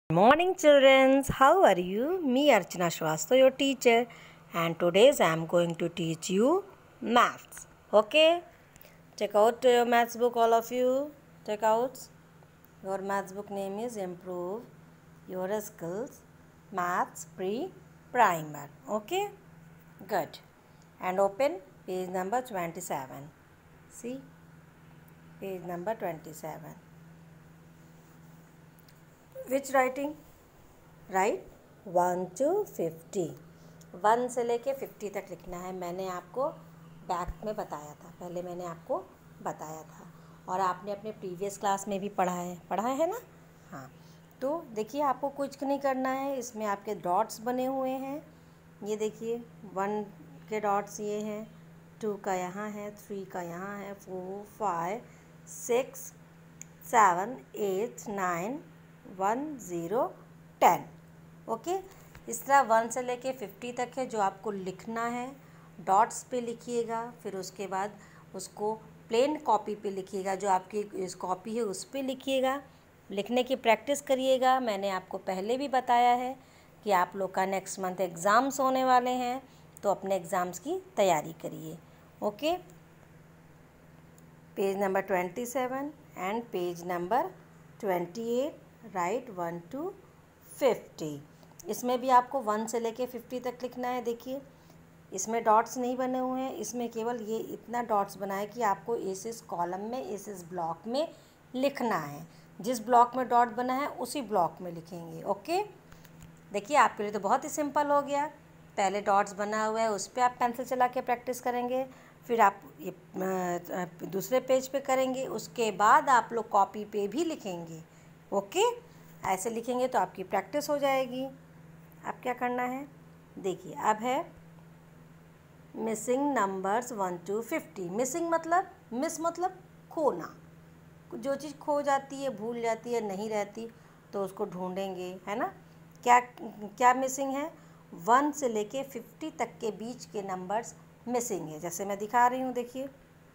Morning children, how are you? Me Archana Shrivastava, your teacher, and today I am going to teach you maths. Okay? Take out your maths book, all of you. Take out. Your maths book name is Improve Your Skills Maths Pre-Primer. Okay? Good. And open page number 27. See? Page number 27. Which writing? Write 1 to 50, 1 से लेके 50 तक लिखना है। मैंने आपको back में बताया था, पहले मैंने आपको बताया था और आपने अपने प्रीवियस क्लास में भी पढ़ा है ना। हाँ, तो देखिए आपको कुछ नहीं करना है। इसमें आपके डॉट्स बने हुए हैं, ये देखिए 1 के डॉट्स ये हैं, 2 का यहाँ है, 3 का यहाँ है, 4 5 6 7 8 9 1 0 10। ओके, इस तरह 1 से लेके 50 तक है जो आपको लिखना है। डॉट्स पे लिखिएगा, फिर उसके बाद उसको प्लेन कॉपी पे लिखिएगा, जो आपकी इस कॉपी है उस पे लिखिएगा। लिखने की प्रैक्टिस करिएगा। मैंने आपको पहले भी बताया है कि आप लोग का नेक्स्ट मंथ एग्ज़ाम्स होने वाले हैं, तो अपने एग्ज़ाम्स की तैयारी करिए। Okay, page number 27 and page number 28, write 1 to 50। इसमें भी आपको 1 से लेके 50 तक लिखना है। देखिए इसमें डॉट्स नहीं बने हुए हैं, इसमें केवल ये इतना डॉट्स बना है कि आपको इस कॉलम में इस ब्लॉक में लिखना है। जिस ब्लॉक में डॉट बना है उसी ब्लॉक में लिखेंगे। ओके, देखिए आपके लिए तो बहुत ही सिंपल हो गया। पहले डॉट्स बना हुआ है, उस पर आप पेंसिल चला के प्रैक्टिस करेंगे, फिर आप ये दूसरे पेज पे करेंगे, उसके बाद आप लोग कॉपी पे भी लिखेंगे। ओके, ऐसे लिखेंगे तो आपकी प्रैक्टिस हो जाएगी। अब क्या करना है, देखिए अब है मिसिंग नंबर्स 1 to 50। मिसिंग मतलब मिस मतलब खोना, जो चीज़ खो जाती है, भूल जाती है, नहीं रहती, तो उसको ढूंढेंगे, है ना। क्या क्या मिसिंग है? 1 से लेके 50 तक के बीच के नंबर्स मिसिंग है। जैसे मैं दिखा रही हूँ, देखिए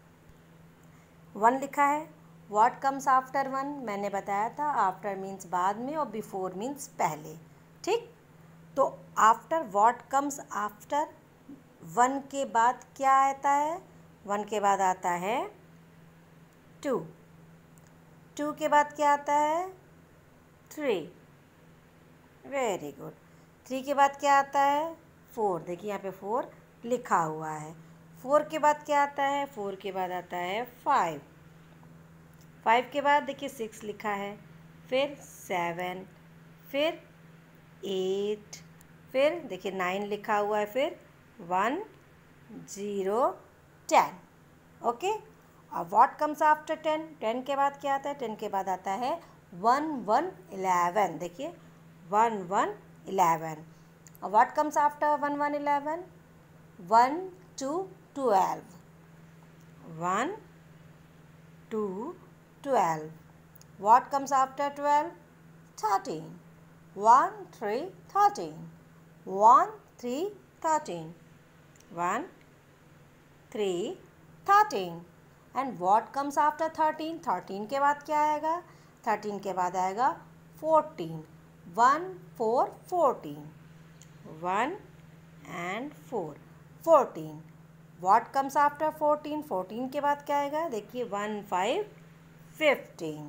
1 लिखा है। What comes after 1? मैंने बताया था आफ्टर मीन्स बाद में और बिफोर मीन्स पहले। ठीक, तो आफ्टर, व्हाट कम्स आफ्टर 1 के बाद क्या आता है? 1 के बाद आता है 2, 2 के बाद क्या आता है? 3, वेरी गुड। 3 के बाद क्या आता है? 4, देखिए यहाँ पे 4 लिखा हुआ है। 4 के बाद क्या आता है? 4 के बाद आता है 5, 5 के बाद देखिए 6 लिखा है, फिर 7, फिर 8, फिर देखिए 9 लिखा हुआ है, फिर 1 0 10। ओके, और व्हाट कम्स आफ्टर 10? 10 के बाद क्या आता है? 10 के बाद आता है 1 1 11। देखिए 1 1 11। और what comes after 1 1 11? 1 2 12, 1 2 12। What comes after 12? 13, 1 3 13, 1 3 13, 1 3 13। And what comes after 13? 13 के बाद क्या आएगा? 13 के बाद आएगा 14, 1 4 14, 1 and 4 14। What comes after 14? 14 के बाद क्या आएगा? देखिए 1 5 15।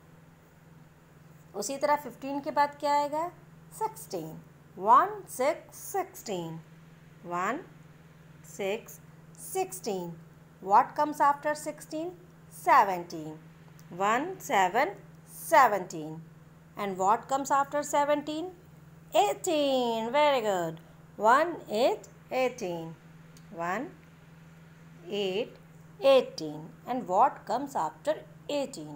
उसी तरह 15 के बाद क्या आएगा? 16, 1 6 16, 1 6 16। What comes after 16? 17, 1 7 17। And what comes after 17? 18, very good, 1 8 18, 1 8 18। And what comes after 18?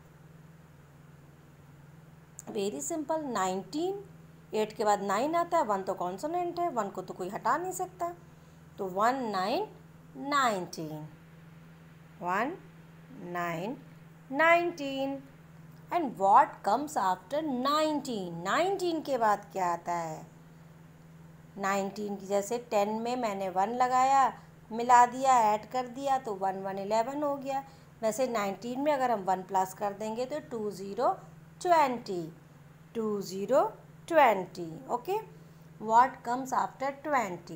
Very simple, 19। 8 के बाद 9 आता है, 1 तो कॉन्सोनेंट है, 1 को तो कोई हटा नहीं सकता, तो 1 9 19, 1 9 19। And what comes after 19? 19 के बाद क्या आता है? 19 की जैसे 10 में मैंने 1 लगाया, मिला दिया, ऐड कर दिया, तो 1 1 11 हो गया। वैसे 19 में अगर हम 1 प्लस कर देंगे तो 2 0 20, 2 0 20. Okay, what comes after 20?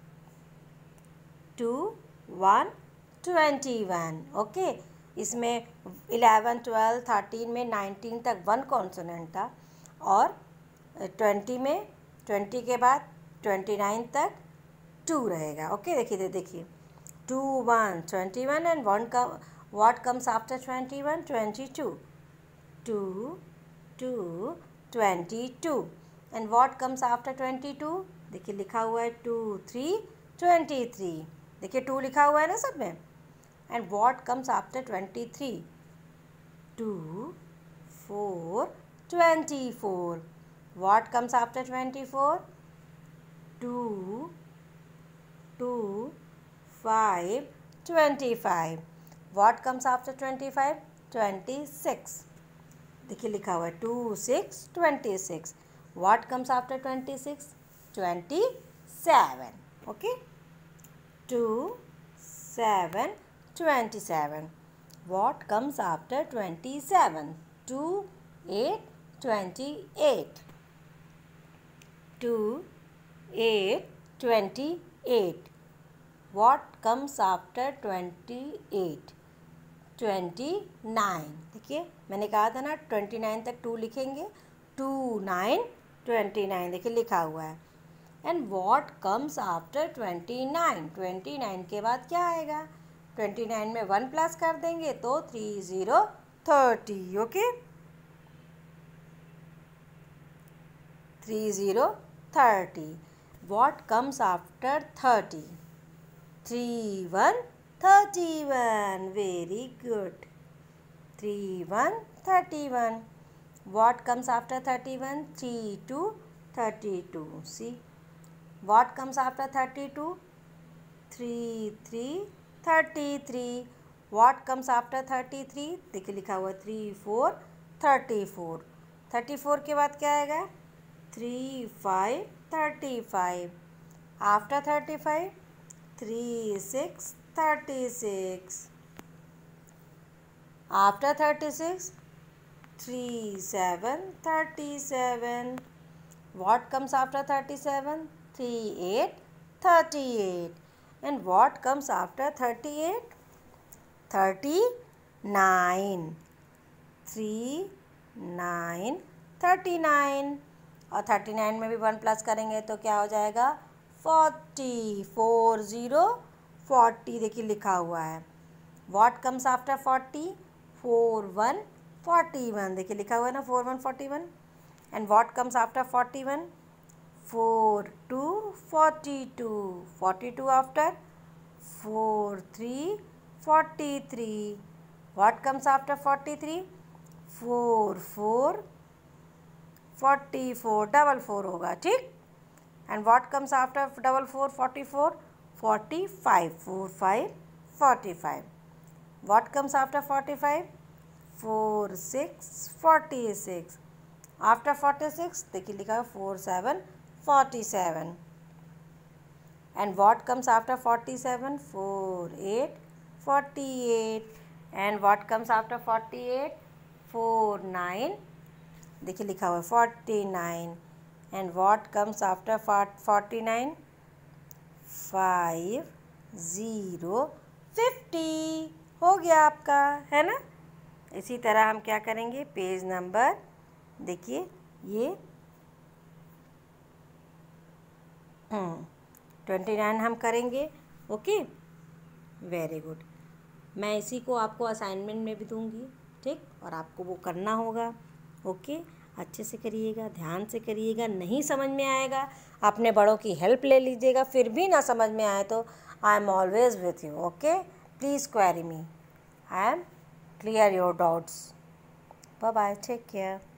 2 1 21. Okay, इसमें 11 12 13 में 19 तक 1 कॉन्सोनेंट था और 20 में 20 के बाद 29 तक 2 रहेगा. ओके, देखिए 2 1 21 एंड 1 का what comes after 21? 22. 2 2 22 and what comes after 22? देखिए लिखा हुआ है 2 3 23. देखिए 2 लिखा हुआ है ना सब में. And what comes after 23? 2 4 24. What comes after 24? 2 2 5 25. What comes after 25? 26. देखिए लिखा हुआ है 2 6 26. What comes after 26? 27. Okay, 2 7 27. What comes after 27? 2 8 28. 2 8 28. What comes after 28? 29. देखिए मैंने कहा था ना 29 तक 2 लिखेंगे. 2 9 29. देखिए लिखा हुआ है. And what comes after 29? 29 के बाद क्या आएगा? 29 में 1 प्लस कर देंगे तो 3 0 30. Okay, 3 0 30. What comes after 30? 3 1 31. Very good. 3 1 31. What comes after 31? 3 2 32. See, what comes after 32? 3 3 33. what comes after 33? देखिए लिखा हुआ 3 4 34. 34 के बाद क्या आएगा? 3 5 35. After 35? 3 6 36. After 36? 3 7 37. what comes after 37? 3 8 38. And what comes after 38? 39. 3 9 39. और 39 में भी 1 प्लस करेंगे तो क्या हो जाएगा? 40. 4 0 40. देखिए लिखा हुआ है. What comes after 40? 4 1 41. देखिए लिखा हुआ है ना 4 1 41. And what comes after 41? 4 2 42. 42 after? 4 3 43. What comes after 43? 4 4 44. Double 4 होगा, ठीक. And what comes after double 4 44? 45. 4 5 45. What comes after 45? 4 6 46. After 46 देखिए लिखा है 4 7 47. And what comes after 47? 4 8 48. And what comes after 48? 4 9. देखिए लिखा हुआ है 49. And what comes after 49? 5 0 50. हो गया आपका, है ना. इसी तरह हम क्या करेंगे? पेज नंबर देखिए ये 29 हम करेंगे. Okay, very good. मैं इसी को आपको असाइनमेंट में भी दूंगी, ठीक, और आपको वो करना होगा. ओके, अच्छे से करिएगा, ध्यान से करिएगा. नहीं समझ में आएगा अपने बड़ों की हेल्प ले लीजिएगा. फिर भी ना समझ में आए तो I am always with you. Okay, please query me. I am clear your doubts. Bye bye, take care.